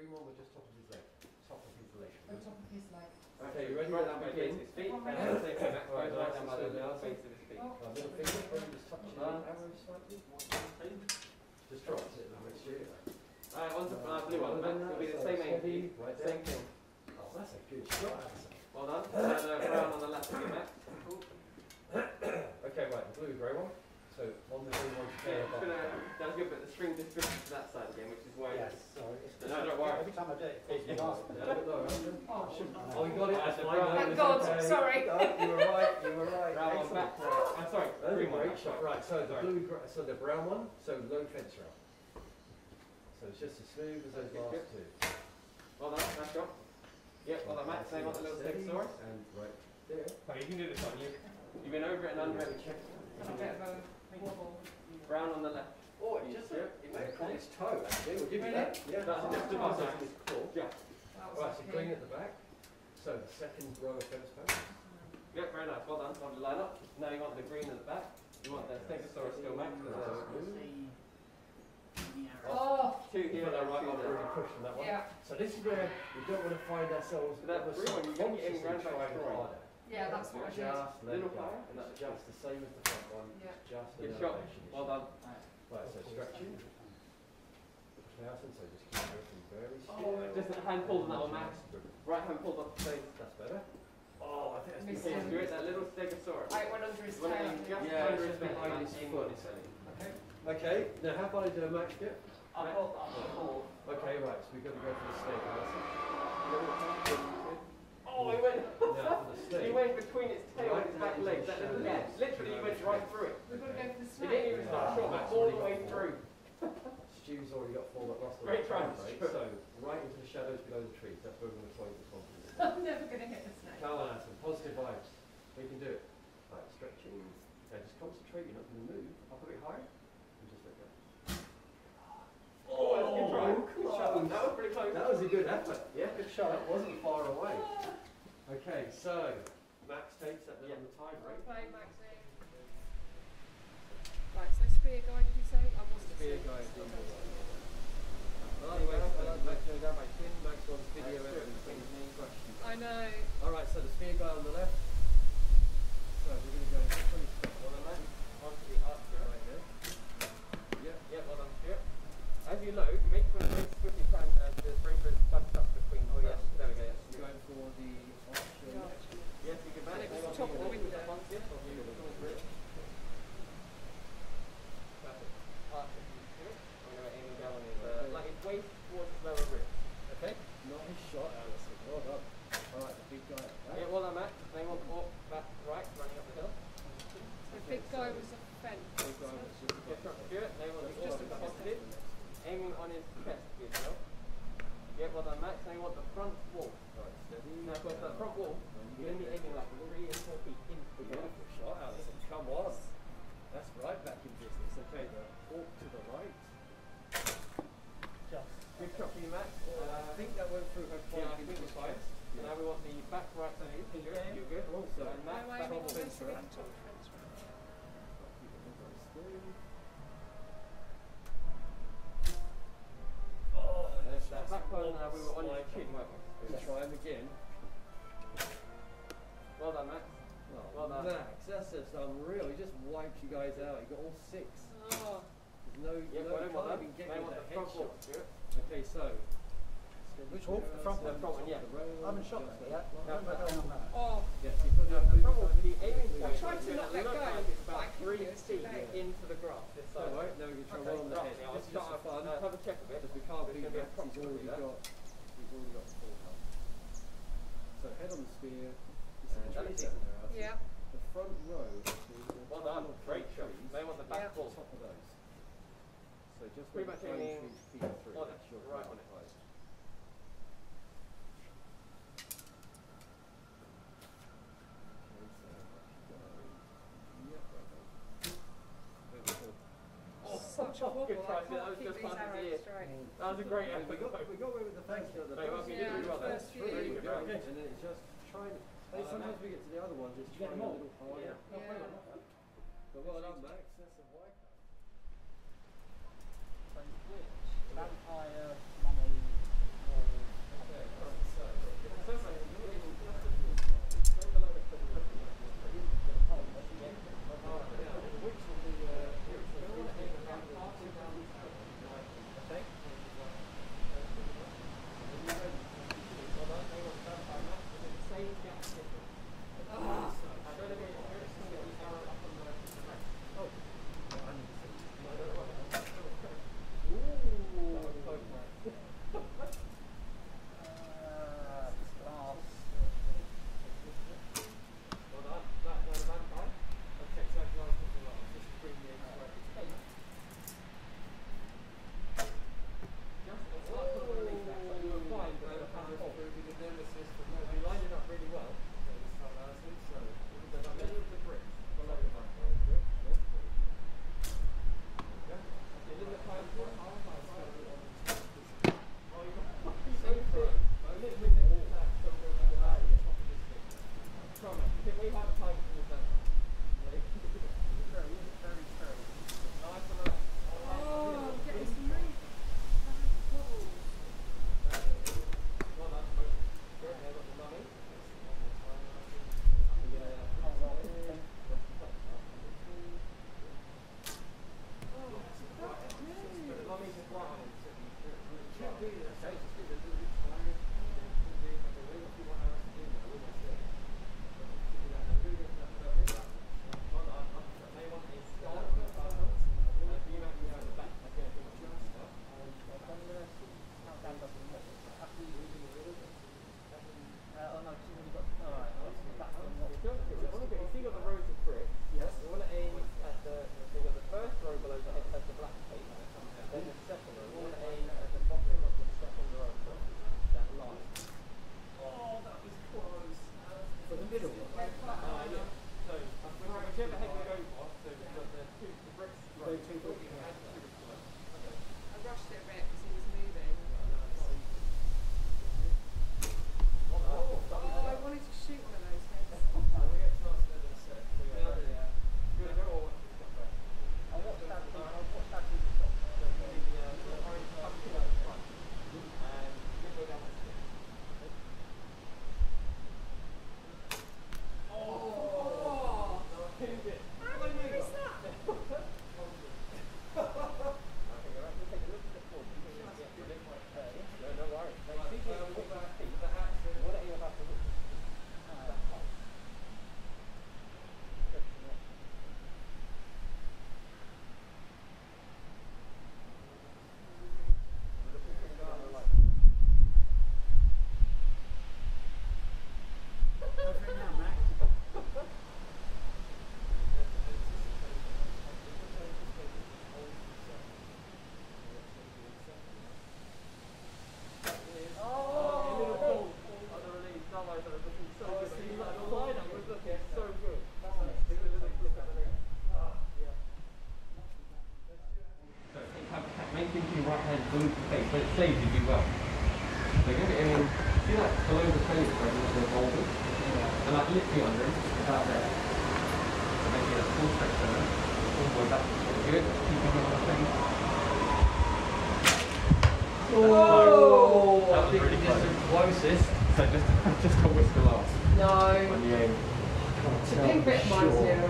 green one was just top of his leg. Top of his leg. The top of his leg. Okay, you ready? Right down by his feet. And then the same thing. Max goes right down by the base of his feet. Middle finger, probably just touching the arrow slightly. Just drops it and makes you. Alright, on to blue one. Max, it'll be the same aim. Right Same thing. Oh, that's a good shot, Alison. Well done. Brown on the left again, Max. Cool. Okay, right, the blue grey one. So on the green one, that's good, but the string just drifts to that side again, which is why. Yes, sorry. No, don't worry. Every time I do it, it's it's last. Oh, you got it. That's fine. Thank God, sorry. No, you were right. You were right. Brown one back. I'm sorry. That's a Green one. great shot. Right, so the blue, so the brown one, so low fence round. So it's just as smooth as those last two. Well done, nice shot. Yep, well done, Max. Same on the little Stegosaurus. And right there. Oh, you can do this one. You've been over it and under it. A bit of a wobble. Brown on the left. Oh, it just it made it on its toe, actually. We'll give you that. Yeah, that's just the bottom. Yeah. Right, so green at the back. So the second row of fence post. Yep, very nice. Well done. Lovely line up. Now you want the green at the back. You want the Stegosaurus still, Max. Oh! Two here, that right on really there. push on that one. Yeah. So this is where we don't want to find ourselves. But that green one, you're going to get in round back harder. Yeah, that's what I did. Just let Little it go. higher, and that's It's just the same as the front one. Yeah. It's just Good an shot. elevation issue. Well done. Right, so stretching. So just keep working very Oh, slow. just a hand pulled on that one, Max. Right hand pulled off the face. That's better. Oh, I think that's Missed Okay, him. do it, that little Stegosaurus. I went under his When tail. it just Yeah, under it's his just belly, behind that's his aiming foot. on his belly. Okay. Okay. Now, how far did Max get? I pulled up the ball. Okay, right. So we've got to go for the snake. Oh, he went. Now for the snake. He went between its tail and its back legs. That little gap. Literally, he went right through it. We've got to go for the He snake. didn't even start short, Max, all the way through. Stu's already got four that lost the Great try. right? So right into the shadows below the trees. That's where we're going to point the confidence. I'm never going to hit the snake. Carl and some positive vibes. We can do it. Right, stretching. Okay, just concentrate. You're not going to move. Up a bit higher. And just let go. Oh, that's a good try. Good shot. That was pretty close. That was a good effort. Yeah, good shot. That wasn't far away. Okay, so Max takes that little tie break. Okay, Maxine. Right, so spear guy, did you say? I wasn't Spear saying. guy. Oh, anyway, Max goes down by chin. Max wants video evidence. I know. Alright, so the spear guy on the left. So we're going to go 20 steps. Well done, Max. Onto the archer. Right there. Yeah. Yeah, well done, Stuart. As you load, you make sure the very swiftly try and the sprinklers bunched up between. Oh, yes. There we go. Yes. We're going for the archer. Yes, you can manage. It was top of the window. Yes, or you can come through. Perfect. Archer, Stuart. I'm going to aim down on his, like his waist towards his lower ribs. Okay. Nice shot, Alison. Well done. Alright, the big guy. Yeah, well done, Max. They want walk back right, running up the hill. The big guy was a fence. Big guy was just Good shot, Stuart. They want the Just orcs a positive, aiming on his chest, good hill. Yeah, well done, Max. They want the front wall. Right, steady. Now, of course, that front wall, you're going to be aiming like 3 and 4 feet into the ground. Beautiful shot, Alison. Come on. That's right back in business. Okay, the fork to the right. Just. Good shot for you, Max. I think that went through her Yeah, I point. think it's fine. So now we want the back right side of you. You're good. Also, And Max, No, back I on the mean, fence. top fence, right. Oh, There's that back one. Now we were on his chin, weren't we? Let's try him again. Well done, Max. Oh, Well done. Max, that's just unreal. He just wiped you guys out. He got all 6. Oh. There's no, Yeah, no, well can't done. even get They with want that the front headshot. wall, Stuart. Okay, so. Which wall? The front The one? front one, yeah. I haven't shot that yet. No, Where am I going on that? Oh. Yes, you've got Now, the front wall, the aiming I point tried to is not gonna let look go, like it's but I about couldn't, 3 it was too feet late. into the grass. This side. Alright, now we can try one on the head. Now, This let's is just start for fun. have a check of it. Because we can't It's beat gonna be Max, he's approximately already that. got 4 health. So head on the spear. This is And the that's trick it. there, Alison. Yeah. The front row. Well done. Great shot. They want the back wall. Top of those. So just Pretty where much the pine aiming trees feed through. on it, That's your right on it. right. Such a wobble. Good try. I That can't was keep just these past his arrows ear. straight. That was a great effort. We got away with the thanks the other Mate, well, you did really well there. First few. Really good. Yeah, Right. and then it's just trying. Sometimes we get to the other one, just You get trying them a all? little harder. Yeah. Yeah. But well done, Max. That's a wipe. So which vampire, mummy, or really hard to time from the center. Very, very, very. Nice and relaxed. Oh, I'm getting some really bubbles. Well done, both. Good, there, got the mummy. The mummy's just right on it. Should be the same. Just be a little bit tired. But it saves you do well. So give it in, see that below the face where the boulders? And like literally under him, about there. So make it a full stretch there, all the way back. Good, keeping it on the face. Oh! That was really close. Closest. So just a whisker last. No. On the aim. It's a big bit mine's here.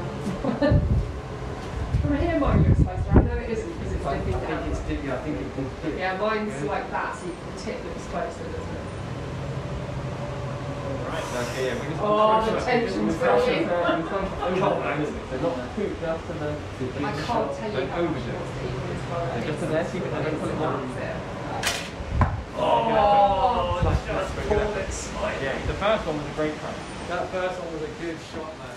From here mine looks closer. I know it isn't because it's dipping down. I think it can dip. Yeah, mine's like that, so the tip looks closer, doesn't it? Right, okay, yeah, we just Oh, the tension's building. They're not too just to the I can't tell you how much overdo. wants to eat this far. They're just to there, see if they don't put it down. Oh, Just pull it smite. Yeah, the first one was a great try. That first one was a good shot, man.